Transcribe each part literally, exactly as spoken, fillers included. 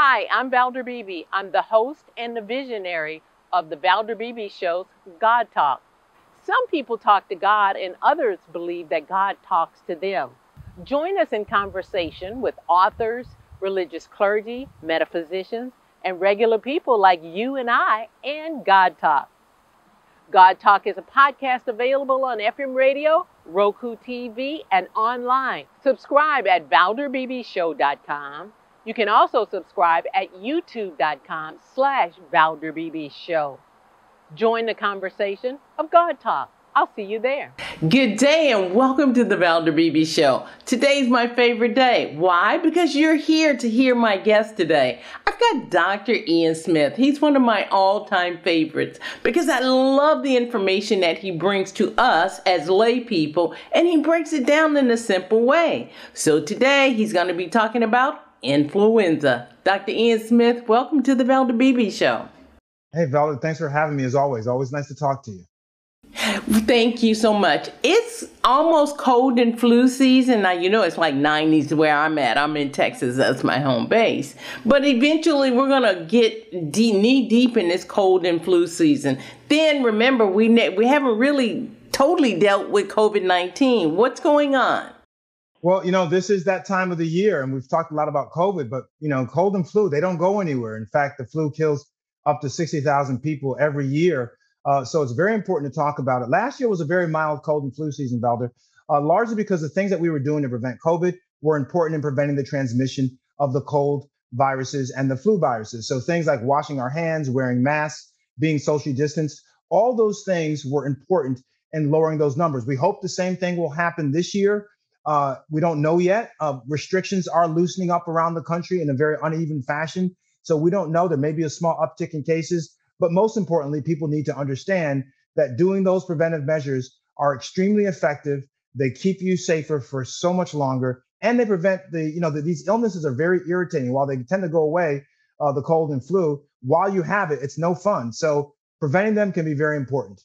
Hi, I'm Valder Beebe. I'm the host and the visionary of the Valder Beebe Show's God Talk. Some people talk to God and others believe that God talks to them. Join us in conversation with authors, religious clergy, metaphysicians, and regular people like you and I and God Talk. God Talk is a podcast available on F M radio, Roku T V, and online. Subscribe at valder b b show dot com. You can also subscribe at youtube.com slash valderbbshow. Join the conversation of God Talk. I'll see you there. Good day and welcome to the Valder Beebe Show. Today's my favorite day. Why? Because you're here to hear my guest today. I've got Doctor Ian Smith. He's one of my all-time favorites because I love the information that he brings to us as lay people, and he breaks it down in a simple way. So today he's going to be talking about influenza. Doctor Ian Smith, welcome to the Valder Beebe Show. Hey, Valder, thanks for having me as always. Always nice to talk to you. Thank you so much. It's almost cold and flu season. Now, you know, it's like nineties where I'm at. I'm in Texas. That's my home base. But eventually we're going to get deep, knee deep in this cold and flu season. Then remember, we ne- we haven't really totally dealt with COVID nineteen. What's going on? Well, you know, this is that time of the year, and we've talked a lot about COVID, but, you know, cold and flu, they don't go anywhere. In fact, the flu kills up to sixty thousand people every year. Uh, so it's very important to talk about it. Last year was a very mild cold and flu season, Valder, uh, largely because the things that we were doing to prevent COVID were important in preventing the transmission of the cold viruses and the flu viruses. So things like washing our hands, wearing masks, being socially distanced, all those things were important in lowering those numbers. We hope the same thing will happen this year. Uh, we don't know yet. Uh, restrictions are loosening up around the country in a very uneven fashion. So we don't know. There may be a small uptick in cases. But most importantly, people need to understand that doing those preventive measures are extremely effective. They keep you safer for so much longer, and they prevent the, you know, the, these illnesses are very irritating. While they tend to go away, uh, the cold and flu, while you have it, it's no fun. So preventing them can be very important.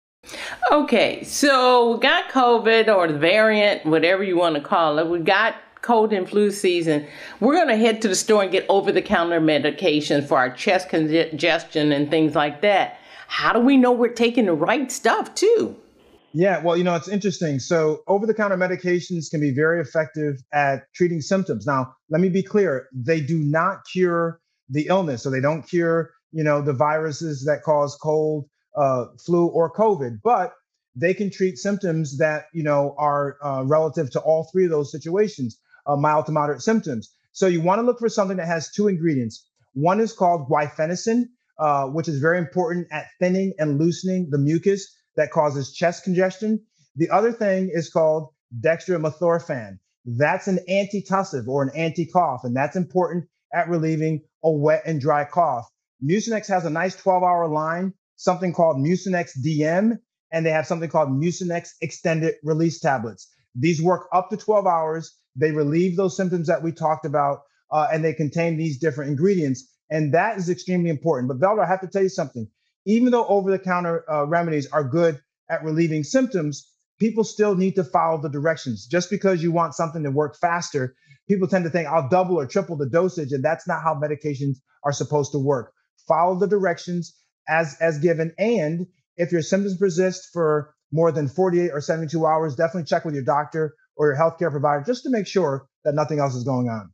Okay, so we got COVID or the variant, whatever you want to call it. We got cold and flu season. We're going to head to the store and get over-the-counter medication for our chest congestion and things like that. How do we know we're taking the right stuff too? Yeah, well, you know, it's interesting. So over-the-counter medications can be very effective at treating symptoms. Now, let me be clear. They do not cure the illness. So they don't cure, you know, the viruses that cause cold, uh, flu, or COVID, but they can treat symptoms that, you know, are uh, relative to all three of those situations. Uh, mild to moderate symptoms. So you want to look for something that has two ingredients. One is called guaifenesin, uh, which is very important at thinning and loosening the mucus that causes chest congestion. The other thing is called dextromethorphan. That's an antitussive or an anti-cough, and that's important at relieving a wet and dry cough. Mucinex has a nice twelve-hour line, something called Mucinex D M, and they have something called Mucinex extended release tablets. These work up to twelve hours. They relieve those symptoms that we talked about, uh, and they contain these different ingredients. And that is extremely important. But Valder, I have to tell you something. Even though over-the-counter uh, remedies are good at relieving symptoms, people still need to follow the directions. Just because you want something to work faster, people tend to think I'll double or triple the dosage, and that's not how medications are supposed to work. Follow the directions as, as given. And if your symptoms persist for more than forty-eight or seventy-two hours, definitely check with your doctor or your healthcare provider just to make sure that nothing else is going on.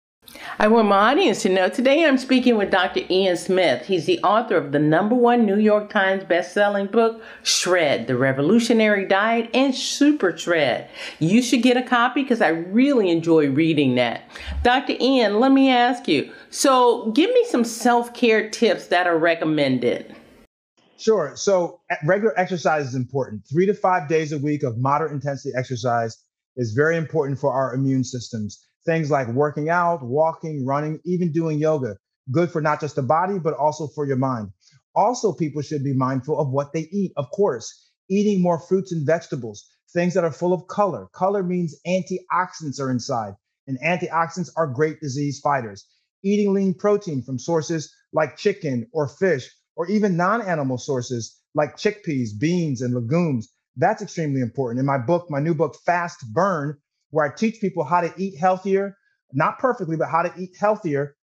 I want my audience to know today I'm speaking with Doctor Ian Smith. He's the author of the number one New York Times best-selling book, Shred, The Revolutionary Diet, and Super Shred. You should get a copy because I really enjoy reading that. Doctor Ian, let me ask you, so give me some self-care tips that are recommended. Sure. So regular exercise is important. Three to five days a week of moderate intensity exercise is very important for our immune systems. Things like working out, walking, running, even doing yoga, good for not just the body, but also for your mind. Also, people should be mindful of what they eat. Of course, eating more fruits and vegetables, things that are full of color. Color means antioxidants are inside, and antioxidants are great disease fighters. Eating lean protein from sources like chicken or fish, or even non-animal sources like chickpeas, beans, and legumes. That's extremely important. In my book, my new book, Fast Burn, where I teach people how to eat healthier, not perfectly, but how to eat healthier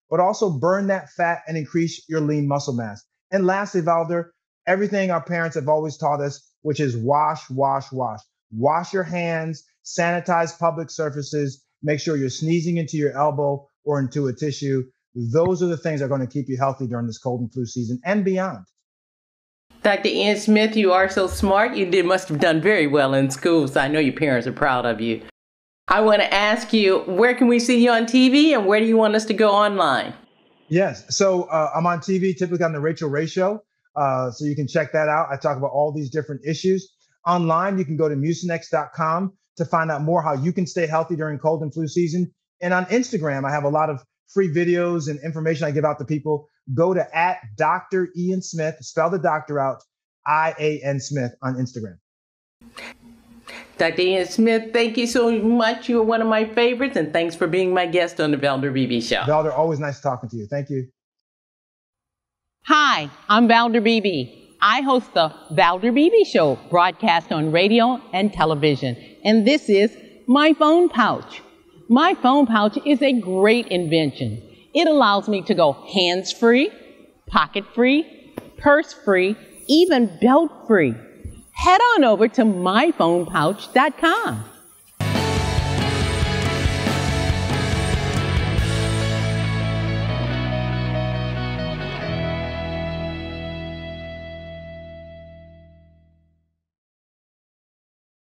but also burn that fat and increase your lean muscle mass. And lastly, Valder, everything our parents have always taught us, which is wash, wash, wash. Wash your hands, sanitize public surfaces, make sure you're sneezing into your elbow or into a tissue. Those are the things that are going to keep you healthy during this cold and flu season and beyond. Doctor Ian Smith, you are so smart. You did must have done very well in school, so I know your parents are proud of you. I want to ask you, where can we see you on T V, and where do you want us to go online? Yes, so uh, I'm on T V, typically on the Rachel Ray Show, uh, so you can check that out. I talk about all these different issues. Online, you can go to mucinex dot com to find out more how you can stay healthy during cold and flu season. And on Instagram, I have a lot of free videos and information I give out to people. Go to at Doctor Ian Smith, spell the doctor out, I A N Smith on Instagram. Doctor Ian Smith, thank you so much. You are one of my favorites, and thanks for being my guest on the Valder Beebe Show. Valder, always nice talking to you. Thank you. Hi, I'm Valder Beebe. I host the Valder Beebe Show, broadcast on radio and television. And this is my phone pouch. My phone pouch is a great invention. It allows me to go hands-free, pocket-free, purse-free, even belt-free. Head on over to my phone pouch dot com.